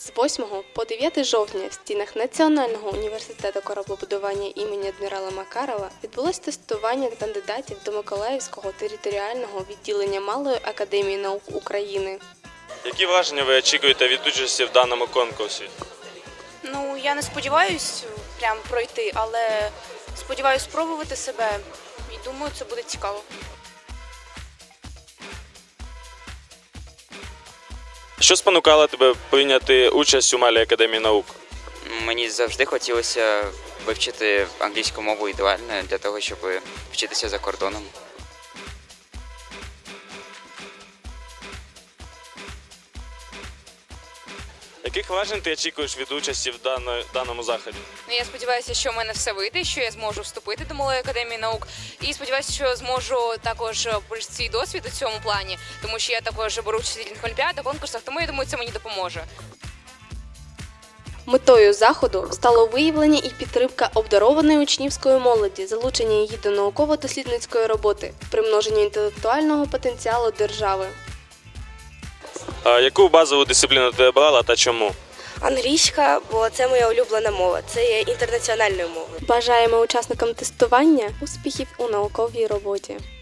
З 8 по 9 жовтня в стінах Національного університету кораблебудування імені адмірала Макарова відбулось тестування кандидатів до Миколаївського територіального відділення Малої академії наук України. Які враження ви очікуєте від участі в даному конкурсі? Ну, я не сподіваюсь прям пройти, але сподіваюсь спробувати себе і думаю, це буде цікаво. Що спонукало тебе прийняти участь у Малій академії наук? Мені завжди хотілося вивчити англійську мову ідеально для того, щоб вчитися за кордоном. Яких вражень ти очікуєш від участі в даному заході? Я сподіваюся, що в мене все вийде, що я зможу вступити до Малої академії наук. І сподіваюся, що зможу також полишити свій досвід у цьому плані, тому що я також беру участь у різних олімпіадах, конкурсах, тому я думаю, це мені допоможе. Метою заходу стало виявлення і підтримка обдарованої учнівської молоді, залучення її до науково-дослідницької роботи, примноження інтелектуального потенціалу держави. Яку базову дисципліну ти обрала та чому? Англійська, бо це моя улюблена мова, це є інтернаціональною мовою. Бажаємо учасникам тестування успіхів у науковій роботі.